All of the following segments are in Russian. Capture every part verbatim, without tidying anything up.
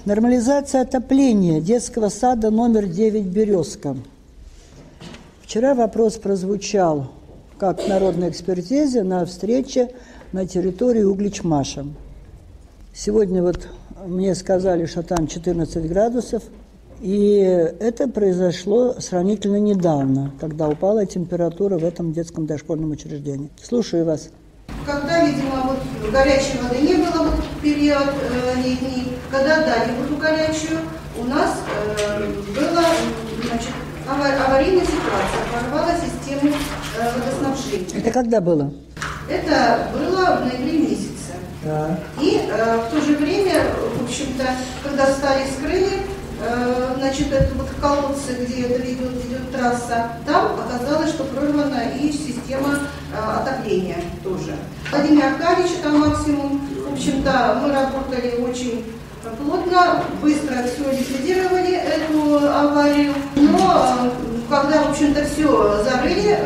Нормализация отопления детского сада номер девять «Березка». Вчера вопрос прозвучал как в народной экспертизе на встрече на территории Угличмаша. Сегодня вот мне сказали, что там четырнадцать градусов, и это произошло сравнительно недавно, когда упала температура в этом детском дошкольном учреждении. Слушаю вас. Когда, видимо, вот горячей воды не было вот в период э, летний, когда дали воду горячую, у нас э, была, значит, аварийная ситуация, порвала систему э, водоснабжения. Это когда было? Это было в ноябре месяце. Да. И э, в то же время, в общем-то, когда стали скрыли, э, значит, это вот колодцы, где это ведет, ведет трасса, там оказалось, что прорвана и система э, отопления тоже. Владимир Аркадьевич, там максимум, в общем-то, мы работали очень плотно, быстро все ликвидировали, эту аварию, но когда, в общем-то, все закрыли,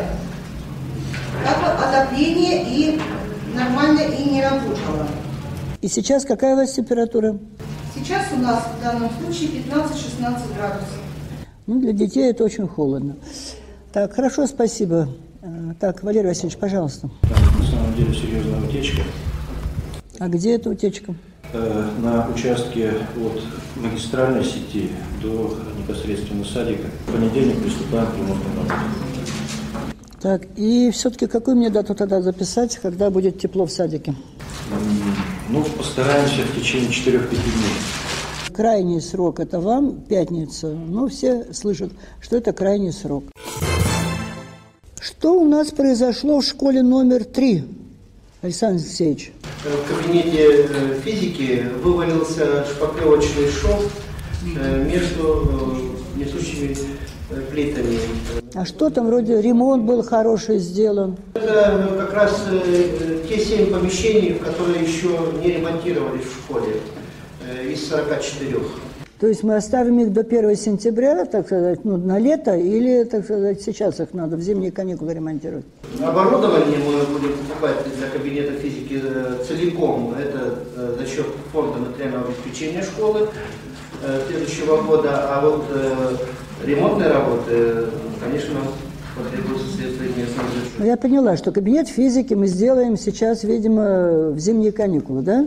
отопление и нормально и не работало. И сейчас какая у вас температура? Сейчас у нас в данном случае пятнадцать-шестнадцать градусов. Ну, для детей это очень холодно. Так, хорошо, спасибо. Так, Валерий Васильевич, пожалуйста. Там на самом деле серьезная утечка. А где эта утечка? Э, на участке от магистральной сети до непосредственно садика. В понедельник приступаем к ремонтным работам. Так, и все-таки какую мне дату тогда записать, когда будет тепло в садике? Ну, постараемся в течение четырёх-пяти дней. Крайний срок – это вам, пятница. Ну, все слышат, что это крайний срок. Что у нас произошло в школе номер три, Александр Алексеевич? В кабинете физики вывалился шпаклевочный шов между несущими плитами. А что там, вроде ремонт был хороший сделан? Это как раз те семь помещений, которые еще не ремонтировались в школе, из сорока четырёх. То есть мы оставим их до первого сентября, так сказать, ну, на лето, или, так сказать, сейчас их надо в зимние каникулы ремонтировать? Оборудование мы будем покупать для кабинета физики целиком. Это за счет фонда материального обеспечения школы следующего года. А вот ремонтные работы, конечно, потребуются средства местного бюджета. Я поняла, что кабинет физики мы сделаем сейчас, видимо, в зимние каникулы, да?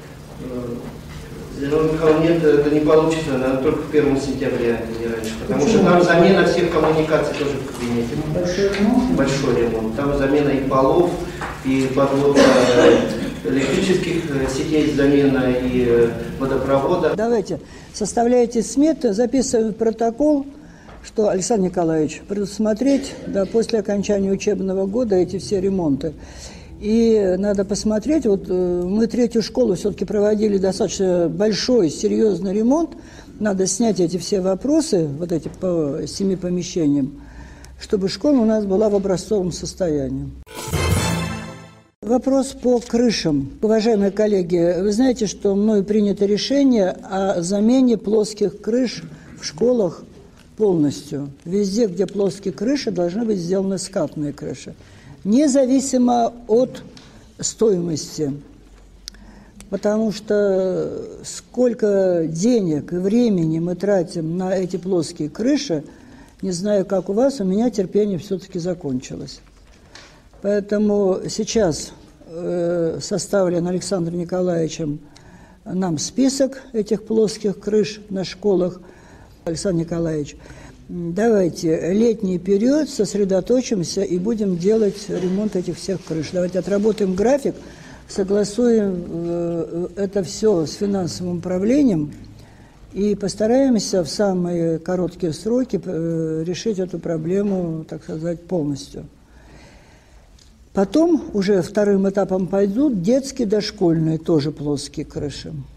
Елена Михайловна, нет, это не получится, наверное, только к первому сентября, не раньше. Потому Почему? Что там замена всех коммуникаций тоже в кабинете. Большой ремонт? Большой ремонт. Там замена и полов, и подводка электрических сетей, замена и водопровода. Давайте, составляйте сметы, записываем в протокол, что, Александр Николаевич, предусмотреть, да, после окончания учебного года эти все ремонты. И надо посмотреть, вот мы третью школу все-таки проводили достаточно большой, серьезный ремонт. Надо снять эти все вопросы, вот эти по семи помещениям, чтобы школа у нас была в образцовом состоянии. Вопрос по крышам. Уважаемые коллеги, вы знаете, что мною принято решение о замене плоских крыш в школах полностью. Везде, где плоские крыши, должны быть сделаны скатные крыши. Независимо от стоимости. Потому что сколько денег и времени мы тратим на эти плоские крыши, не знаю, как у вас, у меня терпение все-таки закончилось. Поэтому сейчас э, составлен Александром Николаевичем нам список этих плоских крыш на школах. Александр Николаевич, давайте летний период сосредоточимся и будем делать ремонт этих всех крыш. Давайте отработаем график, согласуем э, это все с финансовым управлением и постараемся в самые короткие сроки э, решить эту проблему, так сказать, полностью. Потом уже вторым этапом пойдут детские дошкольные, тоже плоские крыши.